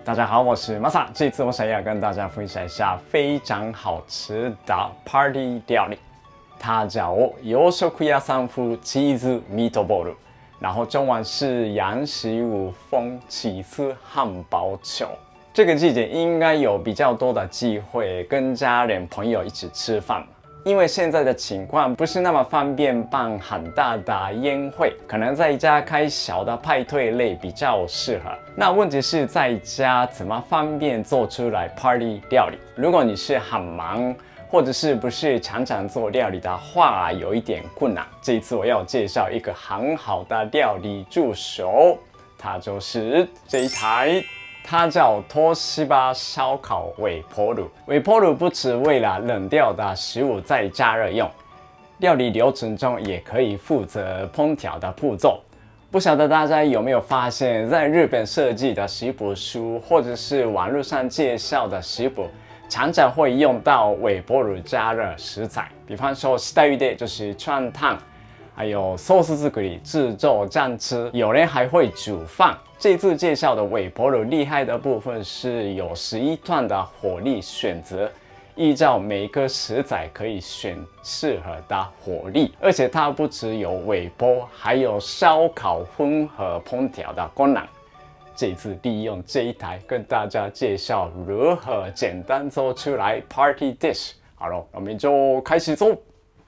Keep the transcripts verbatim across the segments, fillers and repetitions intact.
大家好，我是 Masa。这次我想要跟大家分享一下非常好吃的 Party 料理，它叫洋食屋さん風チーズミートボール，然后中文是洋食屋风起司汉堡球。这个季节应该有比较多的机会跟家人朋友一起吃饭。 因为现在的情况不是那么方便办很大的宴会，可能在家开小的派对类比较适合。那问题是在家怎么方便做出来 party 料理？如果你是很忙，或者是不是常常做料理的话，有一点困难。这一次我要介绍一个很好的料理助手，它就是这一台。 它叫托西巴烧烤微波炉。微波炉不只为了冷掉的食物再加热用，料理流程中也可以负责烹调的步骤。不晓得大家有没有发现，在日本设计的食谱书或者是网络上介绍的食谱，常常会用到微波炉加热食材。比方说，下茹で就是串烫。 还有寿司作り、制作酱汁，有人还会煮饭。这次介绍的微波炉厉害的部分是有十一段的火力选择，依照每个食材可以选适合的火力，而且它不只有微波，还有烧烤混合烹调的功能。这次利用这一台跟大家介绍如何简单做出来 Party Dish。好了，我们就开始做。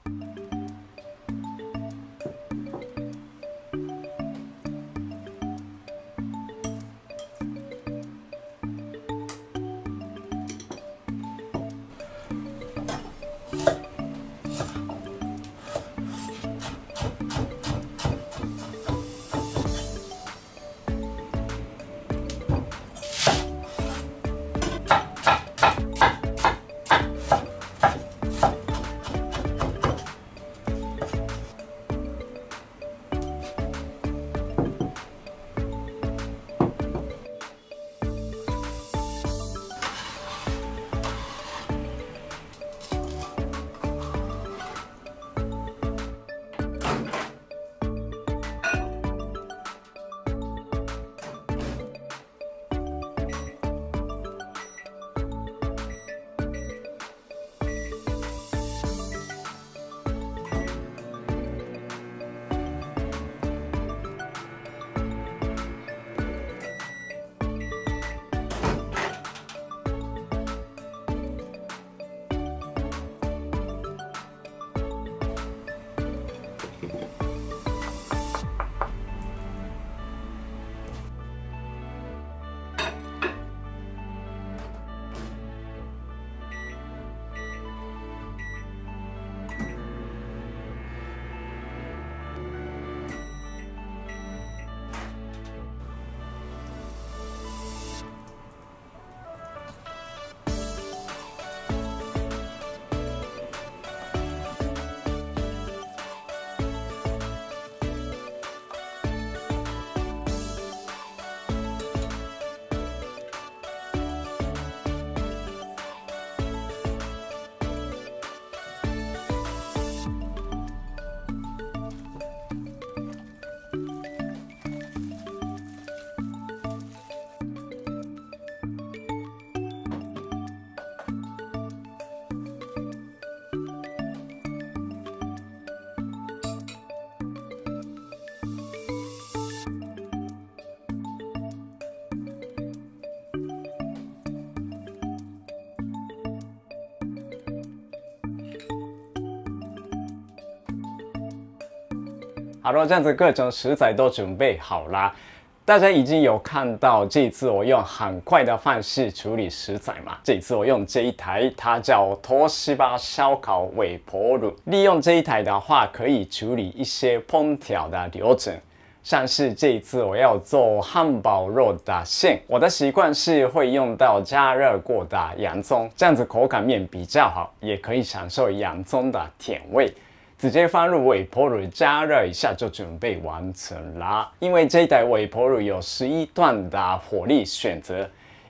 好了，这样子各种食材都准备好啦。大家已经有看到，这一次我用很快的方式处理食材嘛。这一次我用这一台，它叫托西巴烧烤微波炉。利用这一台的话，可以处理一些烹调的流程。像是这一次我要做汉堡肉的馅，我的习惯是会用到加热过的洋葱，这样子口感面比较好，也可以享受洋葱的甜味。 直接放入微波炉加热一下就准备完成啦。因为这一台微波炉有十一段的火力选择，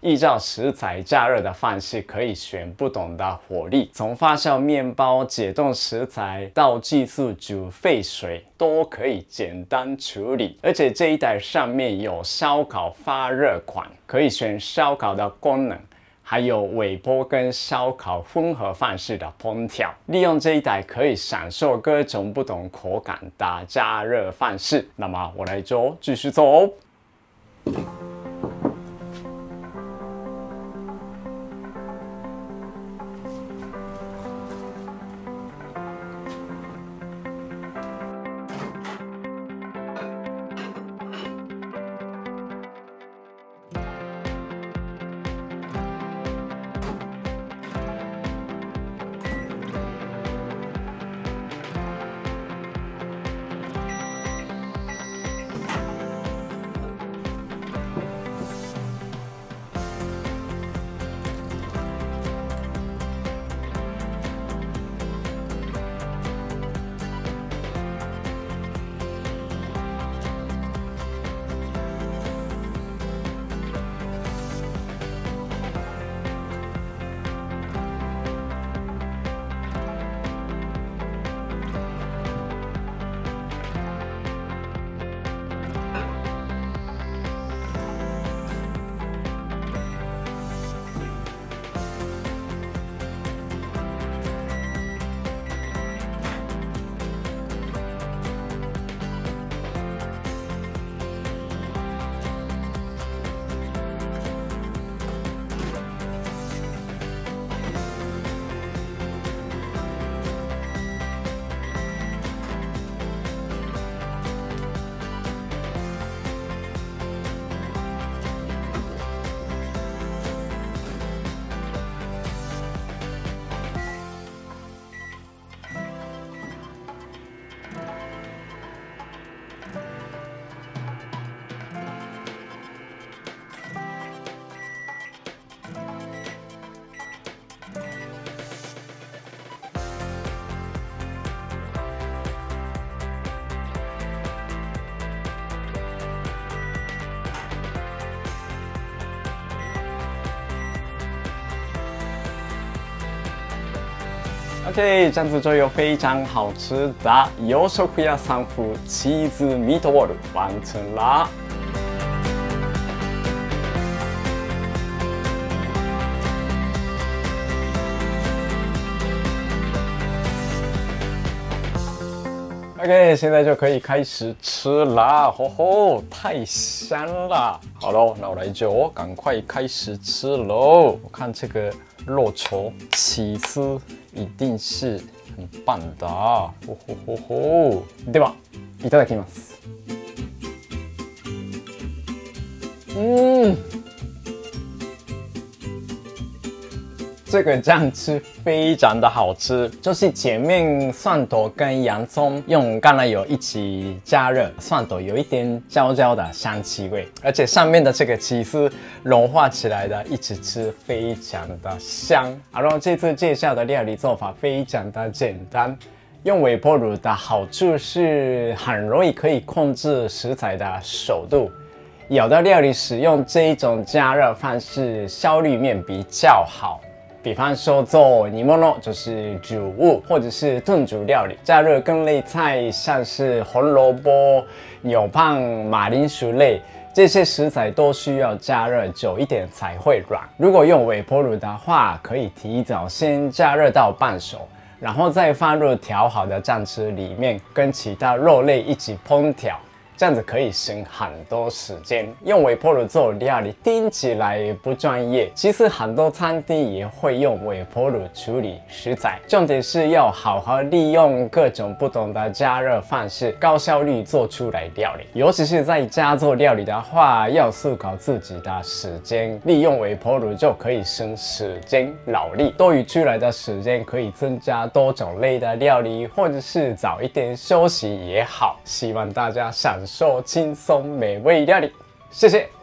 依照食材加热的方式，可以选不同的火力，从发酵面包、解冻食材到技术煮沸水，都可以简单处理。而且这一台上面有烧烤发热款，可以选烧烤的功能。 还有微波跟烧烤混合方式的烹调，利用这一台可以享受各种不同口感的加热方式。那么我来就继续做哦。 OK， 这样子就有非常好吃的洋食屋さん風チーズミートボール完成啦。OK， 现在就可以开始吃啦！吼吼，太香了！好喽，那我来就赶快开始吃喽。我看这个肉球起司一定是很棒的，吼吼吼吼！では、いただきます。嗯。 这个酱吃非常的好吃，就是前面蒜头跟洋葱用橄榄油一起加热，蒜头有一点焦焦的香气味，而且上面的这个起司融化起来的，一起吃非常的香。然后这次介绍的料理做法非常的简单，用微波炉的好处是很容易可以控制食材的熟度。 有的料理使用这一种加热方式，效率面比较好。 比方说做煮物就是煮物，或者是炖煮料理，加热根类菜，像是红萝卜、牛蒡、马铃薯类，这些食材都需要加热久一点才会软。如果用微波炉的话，可以提早先加热到半熟，然后再放入调好的酱汁里面，跟其他肉类一起烹调。 这样子可以省很多时间。用微波炉做料理听起来不专业，其实很多餐厅也会用微波炉处理食材。重点是要好好利用各种不同的加热方式，高效率做出来料理。尤其是在家做料理的话，要思考自己的时间，利用微波炉就可以省时间劳力，多余出来的时间可以增加多种类的料理，或者是早一点休息也好。希望大家享受 受轻松美味料理，谢谢。